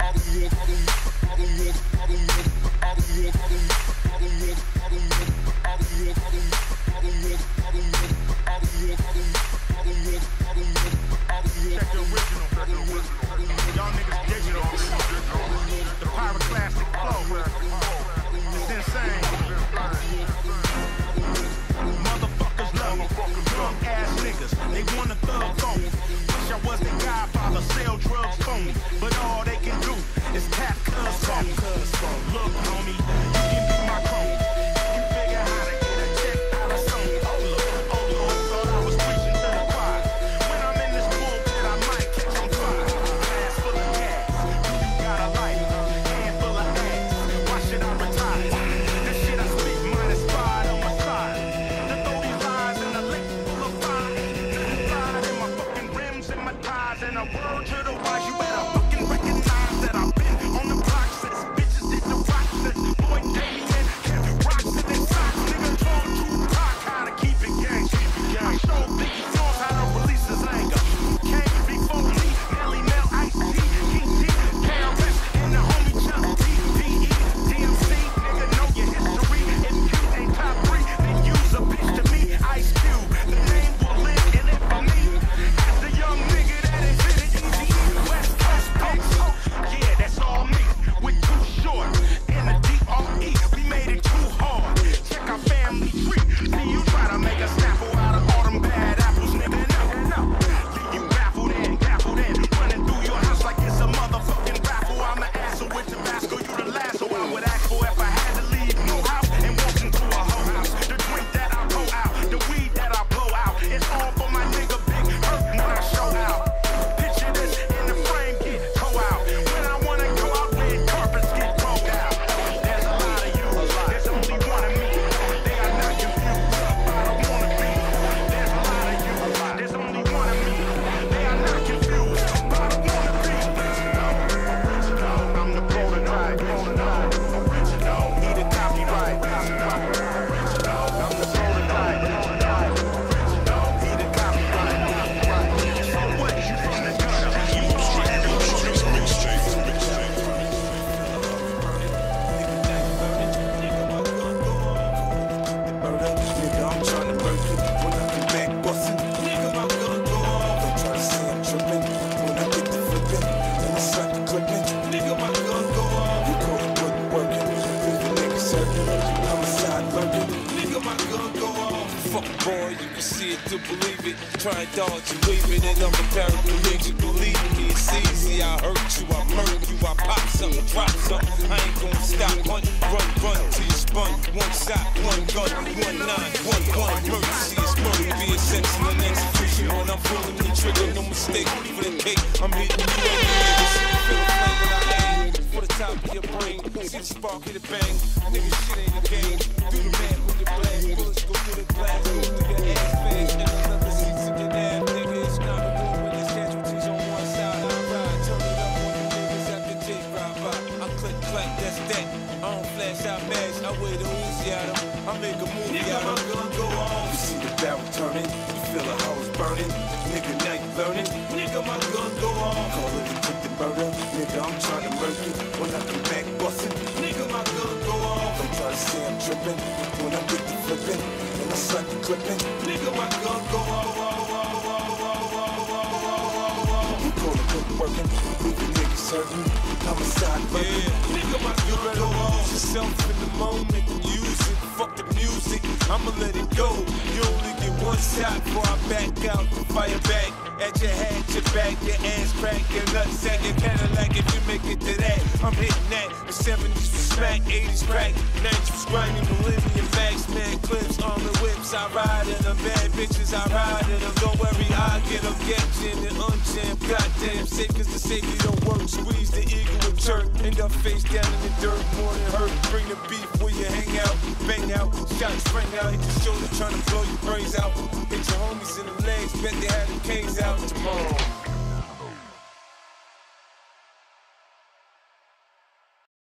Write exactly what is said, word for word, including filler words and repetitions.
To believe it, try and dodge and leave it, and I'm a paraplegic. Believe me, it's easy. I hurt you, I murder you, I pop something, drop something. I ain't gonna stop. Hunt, run, run till you spun. One shot, one gun, one nine, one one. Mercy is murder, being sexual and execution. When I'm pulling the trigger, no mistake for the cake. I'm hitting you on the niggas. Feel the flame when I aim for the top of your brain. See the spark, hit it bang. Nigga, shit ain't a game. Do the math with the blast. Bullets go through the glass, go through your ass fast. I make a movie out of gun go on. You see the barrel turning, you feel the house burning. Nigga, now you learning. Nigga, my gun go on. Call it attempted murder. Nigga, I'm trying to murder you. When I come back bustin', nigga, my gun go on. Don't try to say I'm trippin'. When I get the flippin', and I suck the clippin', nigga, my gun go on. You call it good workin', leaving niggas hurtin'. I'm a side burger. Yeah. Nigga, my gun go on. Yourself in the moment and use it. Fuck the music, I'ma let it go. You only get one shot before I back out. Fire back at your head, your back, your ass crack, your nutsack, your Cadillac. If you make it to that, I'm hitting that. The seventies was smack, eighties crack, nineties was grinding, millennium max, man clips, armor whips. I ride in them, bad bitches, I ride in them. Don't worry, I get them, get jammed and unjammed. Goddamn safe, cause the safety don't work. Squeeze the eagle and jerk, end up face down in the dirt, more than hurt. Bring the beef where you hang out, bang out, shots ring out, hit your shoulder trying to blow your brains out. Hit your homies in the legs, bet they had the canes out tomorrow.